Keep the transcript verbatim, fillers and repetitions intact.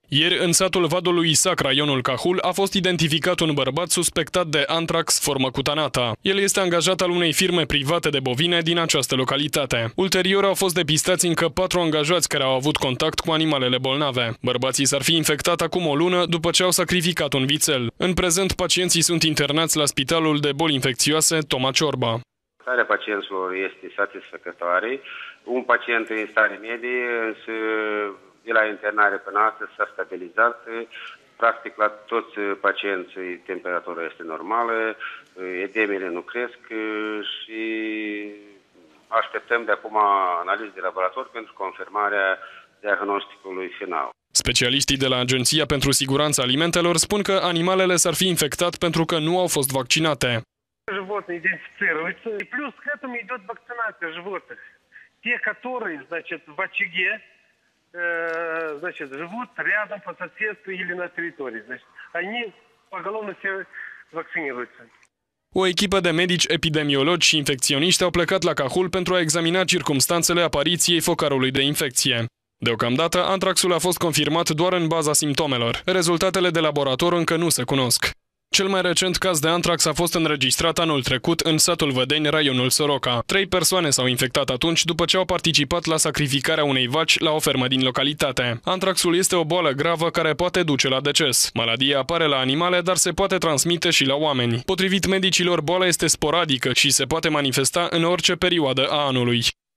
Ieri, în satul Vadului Isac, raionul Cahul, a fost identificat un bărbat suspectat de antrax formă cutanată. El este angajat al unei firme private de bovine din această localitate. Ulterior au fost depistați încă patru angajați care au avut contact cu animalele bolnave. Bărbații s-ar fi infectat acum o lună după ce au sacrificat un vițel. În prezent, pacienții sunt internați la Spitalul de Boli Infecțioase Toma Ciorba. Starea pacienților este satisfăcătoare. Un pacient în stare medie, însă de la internare până astăzi s-a stabilizat. Practic la toți pacienții temperatura este normală, edemele nu cresc și așteptăm de acum analize de laborator pentru confirmarea diagnosticului final. Specialiștii de la Agenția pentru Siguranța Alimentelor spun că animalele s-ar fi infectat pentru că nu au fost vaccinate. Животные идентифицируются. И плюс к этому идет вакцинация животных. Те, которые, значит, в очаге, э, значит, живут рядом по соседству или на территории. Значит, они поголовно все вакцинируются. O echipă de medici, epidemiologi și infecționiști au plecat la Cahul pentru a examina circumstanțele apariției focarului de infecție. Deocamdată, antraxul a fost confirmat doar în baza simptomelor. Rezultatele de laborator încă nu se cunosc. Cel mai recent caz de antrax a fost înregistrat anul trecut în satul Vădeni, raionul Soroca. Trei persoane s-au infectat atunci după ce au participat la sacrificarea unei vaci la o fermă din localitate. Antraxul este o boală gravă care poate duce la deces. Maladia apare la animale, dar se poate transmite și la oameni. Potrivit medicilor, boala este sporadică și se poate manifesta în orice perioadă a anului.